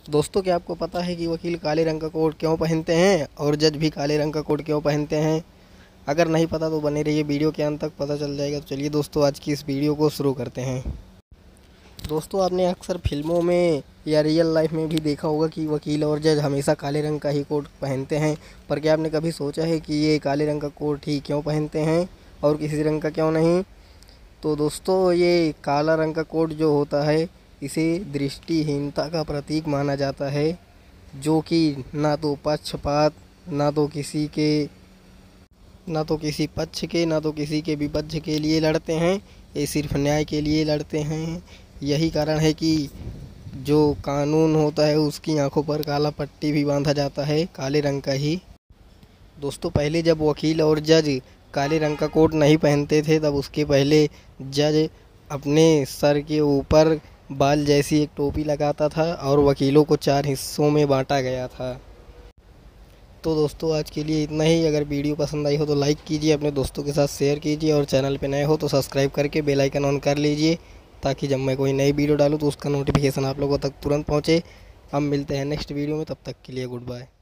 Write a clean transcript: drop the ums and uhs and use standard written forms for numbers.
दोस्तों, क्या आपको पता है कि वकील काले रंग का कोट क्यों पहनते हैं और जज भी काले रंग का कोट क्यों पहनते हैं? अगर नहीं पता तो बने रहिए, वीडियो के अंत तक पता चल जाएगा। तो चलिए दोस्तों, आज की इस वीडियो को शुरू करते हैं। दोस्तों, आपने अक्सर फिल्मों में या रियल लाइफ में भी देखा होगा कि वकील और जज हमेशा काले रंग का ही कोट पहनते हैं। पर क्या आपने कभी सोचा है कि ये काले रंग का कोट ही क्यों पहनते हैं और किसी रंग का क्यों नहीं? तो दोस्तों, ये काला रंग का कोट जो होता है, इसे दृष्टिहीनता का प्रतीक माना जाता है, जो कि ना तो पक्षपात, ना तो किसी पक्ष के, ना तो किसी के विपक्ष के लिए लड़ते हैं। ये सिर्फ न्याय के लिए लड़ते हैं। यही कारण है कि जो कानून होता है उसकी आंखों पर काला पट्टी भी बांधा जाता है, काले रंग का ही। दोस्तों, पहले जब वकील और जज काले रंग का कोट नहीं पहनते थे, तब उसके पहले जज अपने सर के ऊपर बाल जैसी एक टोपी लगाता था और वकीलों को 4 हिस्सों में बांटा गया था। तो दोस्तों, आज के लिए इतना ही। अगर वीडियो पसंद आई हो तो लाइक कीजिए, अपने दोस्तों के साथ शेयर कीजिए और चैनल पे नए हो तो सब्सक्राइब करके बेल आइकन ऑन कर लीजिए, ताकि जब मैं कोई नई वीडियो डालूँ तो उसका नोटिफिकेशन आप लोगों तक तुरंत पहुँचे। हम मिलते हैं नेक्स्ट वीडियो में, तब तक के लिए गुड बाय।